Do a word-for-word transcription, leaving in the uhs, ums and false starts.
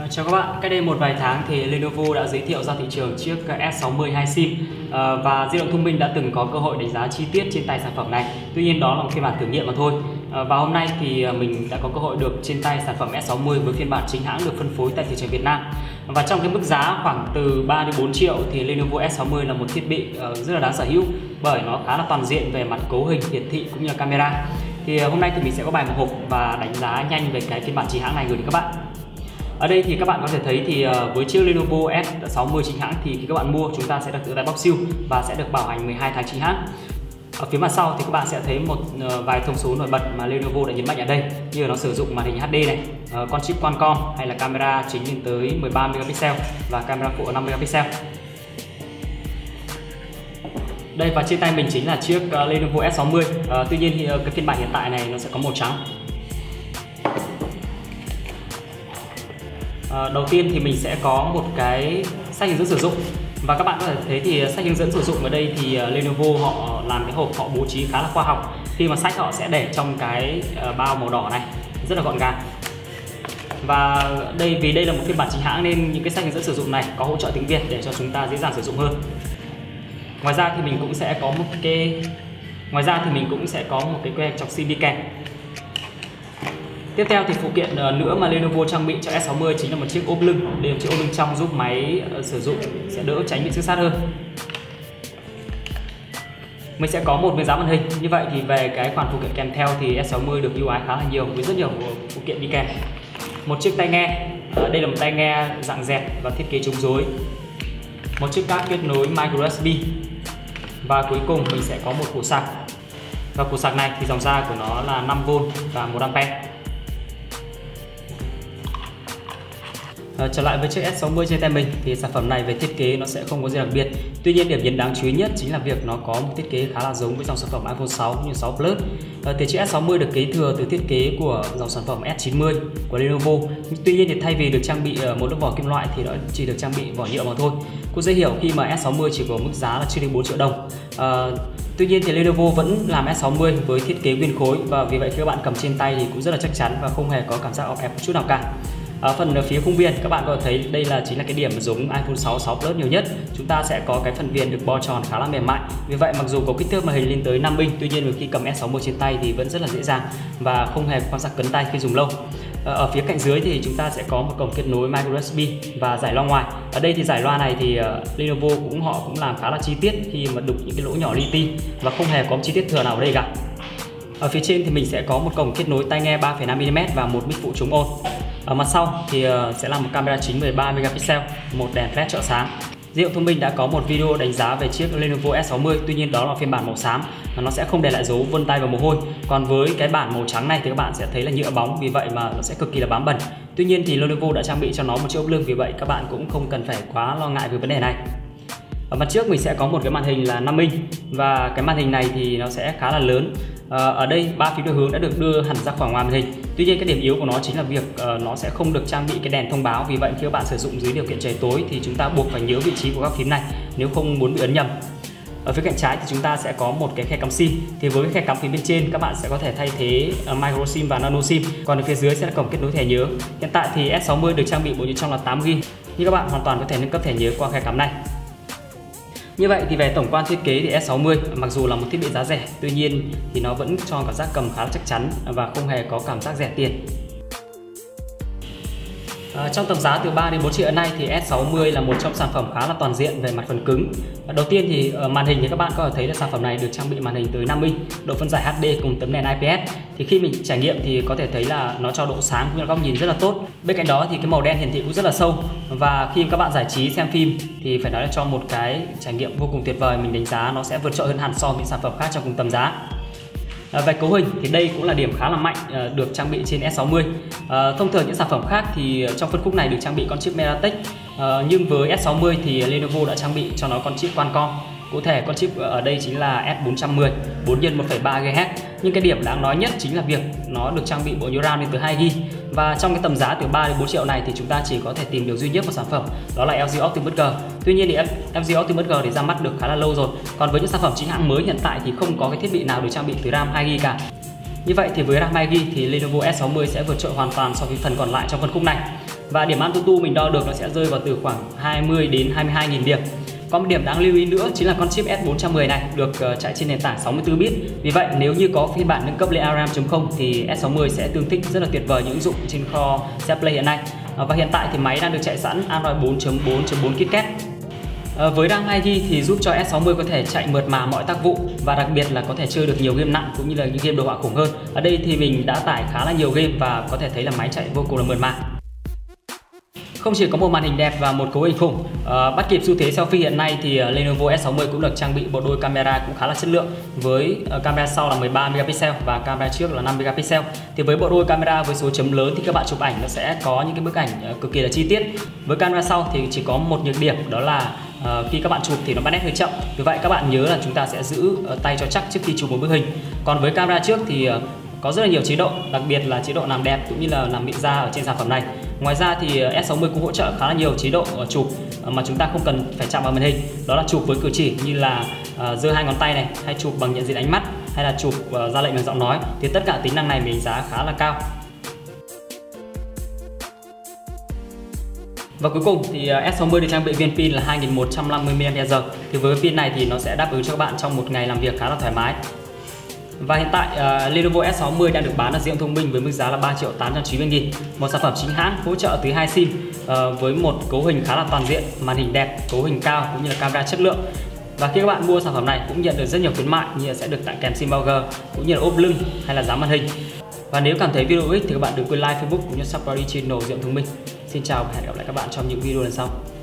Chào các bạn, cách đây một vài tháng thì Lenovo đã giới thiệu ra thị trường chiếc S sáu mươi hai sim và Di động thông minh đã từng có cơ hội đánh giá chi tiết trên tay sản phẩm này. Tuy nhiên đó là một phiên bản thử nghiệm mà thôi. Và hôm nay thì mình đã có cơ hội được trên tay sản phẩm S sáu mươi với phiên bản chính hãng được phân phối tại thị trường Việt Nam. Và trong cái mức giá khoảng từ ba đến bốn triệu thì Lenovo S sáu mươi là một thiết bị rất là đáng sở hữu bởi nó khá là toàn diện về mặt cấu hình, hiển thị cũng như là camera. Thì hôm nay thì mình sẽ có bài một hộp và đánh giá nhanh về cái phiên bản chính hãng này gửi đến các bạn. Ở đây thì các bạn có thể thấy thì với chiếc Lenovo S sáu mươi chính hãng thì khi các bạn mua chúng ta sẽ được tự tay bóc siêu và sẽ được bảo hành mười hai tháng chính hãng. Ở phía mặt sau thì các bạn sẽ thấy một vài thông số nổi bật mà Lenovo đã nhấn mạnh ở đây, như nó sử dụng màn hình H D này, con chip Qualcomm hay là camera chính lên tới mười ba megapixel và camera phụ năm megapixel. Đây, và trên tay mình chính là chiếc Lenovo S sáu mươi. À, tuy nhiên thì cái phiên bản hiện tại này nó sẽ có màu trắng. À, đầu tiên thì mình sẽ có một cái sách hướng dẫn sử dụng và các bạn có thể thấy thì sách hướng dẫn sử dụng ở đây thì Lenovo họ làm cái hộp họ bố trí khá là khoa học, khi mà sách họ sẽ để trong cái bao màu đỏ này rất là gọn gàng. Và đây vì đây là một phiên bản chính hãng nên những cái sách hướng dẫn sử dụng này có hỗ trợ tiếng Việt để cho chúng ta dễ dàng sử dụng hơn. Ngoài ra thì mình cũng sẽ có một cái ngoài ra thì mình cũng sẽ có một cái que chọc sim đi kèm. Tiếp theo thì phụ kiện nữa mà Lenovo trang bị cho S sáu mươi chính là một chiếc ốp lưng. Đây là chiếc ốp lưng trong giúp máy sử dụng sẽ đỡ tránh bị xước sát hơn. Mình sẽ có một miếng dán màn hình. Như vậy thì về cái khoản phụ kiện kèm theo thì S sáu mươi được ưu ái khá là nhiều với rất nhiều phụ kiện đi kèm. Một chiếc tai nghe. Đây là một tai nghe dạng dẹt và thiết kế chống rối. Một chiếc cáp kết nối micro U S B. Và cuối cùng mình sẽ có một củ sạc. Và củ sạc này thì dòng ra của nó là năm vôn và một ampe. À, trở lại với chiếc S sáu mươi trên tay mình thì sản phẩm này về thiết kế nó sẽ không có gì đặc biệt. Tuy nhiên điểm nhấn đáng chú ý nhất chính là việc nó có một thiết kế khá là giống với dòng sản phẩm iPhone sáu cũng như sáu Plus. À, thì chiếc S sáu mươi được kế thừa từ thiết kế của dòng sản phẩm S chín mươi của Lenovo. Tuy nhiên thì thay vì được trang bị một lớp vỏ kim loại thì nó chỉ được trang bị vỏ nhựa mà thôi. Cũng dễ hiểu khi mà S sáu mươi chỉ có mức giá là chưa đến bốn triệu đồng. À, Tuy nhiên thì Lenovo vẫn làm S sáu mươi với thiết kế nguyên khối và vì vậy khi các bạn cầm trên tay thì cũng rất là chắc chắn và không hề có cảm giác ọp ẹp một chút nào cả. Ở phần ở phía khung viền các bạn có thể thấy đây là chính là cái điểm giống iPhone sáu, sáu Plus nhiều nhất. Chúng ta sẽ có cái phần viền được bo tròn khá là mềm mại. Vì vậy mặc dù có kích thước màn hình lên tới năm inch, tuy nhiên khi cầm S sáu mươi trên tay thì vẫn rất là dễ dàng và không hề có cảm giác cấn tay khi dùng lâu. Ở phía cạnh dưới thì chúng ta sẽ có một cổng kết nối micro U S B và giải loa ngoài. Ở đây thì giải loa này thì uh, Lenovo cũng họ cũng làm khá là chi tiết khi mà đục những cái lỗ nhỏ li ti và không hề có chi tiết thừa nào ở đây cả. Ở phía trên thì mình sẽ có một cổng kết nối tai nghe ba phẩy năm mi li mét và một mic phụ chống ồn. Ở mặt sau thì uh, sẽ là một camera chính mười ba megapixel, một đèn flash trợ sáng. Di động thông minh đã có một video đánh giá về chiếc Lenovo S sáu mươi, tuy nhiên đó là phiên bản màu xám và nó sẽ không để lại dấu vân tay và mồ hôi. Còn với cái bản màu trắng này thì các bạn sẽ thấy là nhựa bóng, vì vậy mà nó sẽ cực kỳ là bám bẩn. Tuy nhiên thì Lenovo đã trang bị cho nó một chiếc ốp lưng, vì vậy các bạn cũng không cần phải quá lo ngại về vấn đề này. Ở mặt trước mình sẽ có một cái màn hình là năm inch và cái màn hình này thì nó sẽ khá là lớn. À, ở đây ba phím điều hướng đã được đưa hẳn ra khỏi ngoài màn hình. Tuy nhiên cái điểm yếu của nó chính là việc uh, nó sẽ không được trang bị cái đèn thông báo. Vì vậy khi các bạn sử dụng dưới điều kiện trời tối thì chúng ta buộc phải nhớ vị trí của các phím này nếu không muốn bị ấn nhầm. Ở phía cạnh trái thì chúng ta sẽ có một cái khe cắm sim. Thì với cái khe cắm phía bên trên các bạn sẽ có thể thay thế uh, micro sim và nano sim. Còn ở phía dưới sẽ là cổng kết nối thẻ nhớ. Hiện tại thì S sáu mươi được trang bị bộ nhớ trong là tám gi ga bai, nhưng các bạn hoàn toàn có thể nâng cấp thẻ nhớ qua khe cắm này. Như vậy thì về tổng quan thiết kế thì S sáu mươi mặc dù là một thiết bị giá rẻ, tuy nhiên thì nó vẫn cho cảm giác cầm khá là chắc chắn và không hề có cảm giác rẻ tiền. À, trong tầm giá từ ba đến bốn triệu nay thì S sáu mươi là một trong sản phẩm khá là toàn diện về mặt phần cứng. À, đầu tiên thì ở màn hình thì các bạn có thể thấy là sản phẩm này được trang bị màn hình tới năm inch, độ phân giải H D cùng tấm nền I P S. Thì khi mình trải nghiệm thì có thể thấy là nó cho độ sáng cũng như góc nhìn rất là tốt. Bên cạnh đó thì cái màu đen hiển thị cũng rất là sâu và khi các bạn giải trí xem phim thì phải nói là cho một cái trải nghiệm vô cùng tuyệt vời. Mình đánh giá nó sẽ vượt trội hơn hẳn so với những sản phẩm khác trong cùng tầm giá. À, về cấu hình thì đây cũng là điểm khá là mạnh à, được trang bị trên S sáu mươi. À, thông thường những sản phẩm khác thì trong phân khúc này được trang bị con chip MediaTek, à, nhưng với S sáu mươi thì Lenovo đã trang bị cho nó con chip Qualcomm. Cụ thể con chip ở đây chính là S bốn trăm mười, bốn nhân một phẩy ba giga héc. Nhưng cái điểm đáng nói nhất chính là việc nó được trang bị bộ nhớ RAM lên tới hai gi ga bai. Và trong cái tầm giá từ ba đến bốn triệu này thì chúng ta chỉ có thể tìm được duy nhất một sản phẩm, đó là L G Optimus G. Tuy nhiên thì L G Optimus G thì ra mắt được khá là lâu rồi. Còn với những sản phẩm chính hãng mới hiện tại thì không có cái thiết bị nào được trang bị từ RAM hai gi ga bai cả. Như vậy thì với RAM hai gi ga bai thì Lenovo S sáu mươi sẽ vượt trội hoàn toàn so với phần còn lại trong phân khúc này. Và điểm Antutu mình đo được nó sẽ rơi vào từ khoảng hai mươi đến hai mươi hai nghìn điểm. Có một điểm đáng lưu ý nữa chính là con chip S bốn trăm mười này được chạy trên nền tảng sáu mươi tư bit. Vì vậy nếu như có phiên bản nâng cấp lên a rờ em chấm không thì S sáu mươi sẽ tương thích rất là tuyệt vời những ứng dụng trên kho Z Play hiện nay. Và hiện tại thì máy đang được chạy sẵn Android bốn chấm bốn chấm bốn KitKat. À, với RAM hai gi ga bai thì giúp cho S sáu mươi có thể chạy mượt mà mọi tác vụ và đặc biệt là có thể chơi được nhiều game nặng cũng như là những game đồ họa khủng hơn. Ở đây thì mình đã tải khá là nhiều game và có thể thấy là máy chạy vô cùng là mượt mà. Không chỉ có một màn hình đẹp và một cấu hình khủng, à, bắt kịp xu thế selfie hiện nay thì uh, Lenovo S sáu mươi cũng được trang bị bộ đôi camera cũng khá là chất lượng với uh, camera sau là mười ba megapixel và camera trước là năm megapixel. Thì với bộ đôi camera với số chấm lớn thì các bạn chụp ảnh nó sẽ có những cái bức ảnh uh, cực kỳ là chi tiết. Với camera sau thì chỉ có một nhược điểm, đó là uh, khi các bạn chụp thì nó bắt nét hơi chậm. Vì vậy các bạn nhớ là chúng ta sẽ giữ uh, tay cho chắc trước khi chụp một bức hình. Còn với camera trước thì uh, có rất là nhiều chế độ, đặc biệt là chế độ làm đẹp cũng như là làm mịn da ở trên sản phẩm này. Ngoài ra thì S sáu mươi cũng hỗ trợ khá là nhiều chế độ chụp mà chúng ta không cần phải chạm vào màn hình. Đó là chụp với cử chỉ như là uh, giơ hai ngón tay này, hay chụp bằng nhận diện ánh mắt, hay là chụp uh, ra lệnh bằng giọng nói. Thì tất cả tính năng này mình đánh giá khá là cao. Và cuối cùng thì S sáu mươi được trang bị viên pin là hai nghìn một trăm năm mươi mi li am pe giờ. Thì với pin này thì nó sẽ đáp ứng cho các bạn trong một ngày làm việc khá là thoải mái. Và hiện tại uh, Lenovo S sáu mươi đang được bán ở di động thông minh với mức giá là ba triệu tám trăm chín mươi nghìn. Một sản phẩm chính hãng hỗ trợ tới hai sim uh, với một cấu hình khá là toàn diện, màn hình đẹp, cấu hình cao cũng như là camera chất lượng. Và khi các bạn mua sản phẩm này cũng nhận được rất nhiều khuyến mại như là sẽ được tặng kèm sim bao gờ cũng như là ốp lưng hay là dán màn hình. Và nếu cảm thấy video hữu ích thì các bạn đừng quên like Facebook cũng như subscribe channel di động thông minh. Xin chào và hẹn gặp lại các bạn trong những video lần sau.